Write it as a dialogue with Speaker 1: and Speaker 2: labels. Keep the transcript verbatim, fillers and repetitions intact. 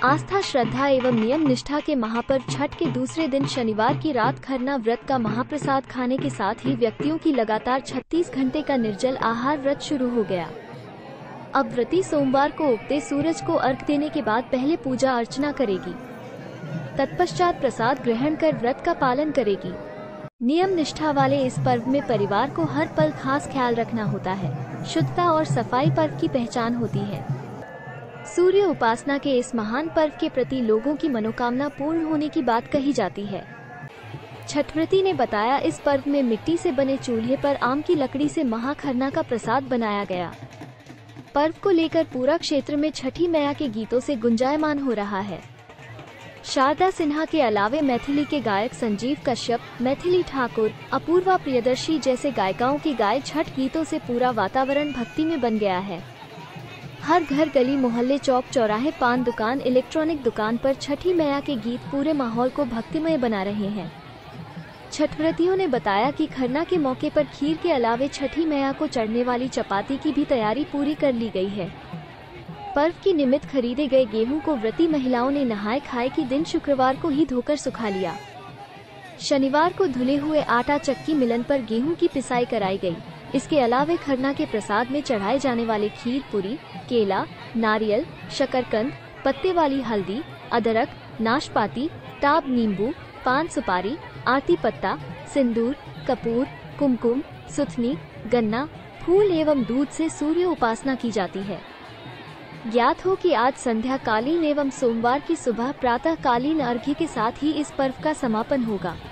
Speaker 1: आस्था, श्रद्धा एवं नियम निष्ठा के महापर्व छठ के दूसरे दिन शनिवार की रात खरना व्रत का महाप्रसाद खाने के साथ ही व्यक्तियों की लगातार छत्तीस घंटे का निर्जल आहार व्रत शुरू हो गया। अब व्रती सोमवार को उगते सूरज को अर्घ देने के बाद पहले पूजा अर्चना करेगी, तत्पश्चात प्रसाद ग्रहण कर व्रत का पालन करेगी। नियम निष्ठा वाले इस पर्व में परिवार को हर पल खास ख्याल रखना होता है। शुद्धता और सफाई पर्व की पहचान होती है। सूर्य उपासना के इस महान पर्व के प्रति लोगों की मनोकामना पूर्ण होने की बात कही जाती है। छठव्रती ने बताया, इस पर्व में मिट्टी से बने चूल्हे पर आम की लकड़ी से महाखरना का प्रसाद बनाया गया। पर्व को लेकर पूरा क्षेत्र में छठी मैया के गीतों से गुंजायमान हो रहा है। शारदा सिन्हा के अलावे मैथिली के गायक संजीव कश्यप, मैथिली ठाकुर, अपूर्वा प्रियदर्शी जैसे गायिकाओं के गाए छठ गीतों से पूरा वातावरण भक्ति में बन गया है। हर घर, गली मोहल्ले, चौक चौराहे, पान दुकान, इलेक्ट्रॉनिक दुकान पर छठी मैया के गीत पूरे माहौल को भक्तिमय बना रहे हैं। छठव्रतियों ने बताया कि खरना के मौके पर खीर के अलावे छठी मैया को चढ़ने वाली चपाती की भी तैयारी पूरी कर ली गई है। पर्व की निमित्त खरीदे गए गेहूं को व्रती महिलाओं ने नहाए खाए के दिन शुक्रवार को ही धोकर सुखा लिया। शनिवार को धुले हुए आटा चक्की मिलन पर गेहूं की पिसाई कराई गई। इसके अलावे खरना के प्रसाद में चढ़ाए जाने वाले खीर पूरी, केला, नारियल, शकरकंद, पत्ते वाली हल्दी, अदरक, नाशपाती, टाब नींबू, पान सुपारी, आरती पत्ता, सिंदूर, कपूर, कुमकुम, सुथनी, गन्ना, फूल एवं दूध से सूर्य उपासना की जाती है। ज्ञात हो कि आज संध्या कालीन एवं सोमवार की सुबह प्रातः कालीन अर्घ्य के साथ ही इस पर्व का समापन होगा।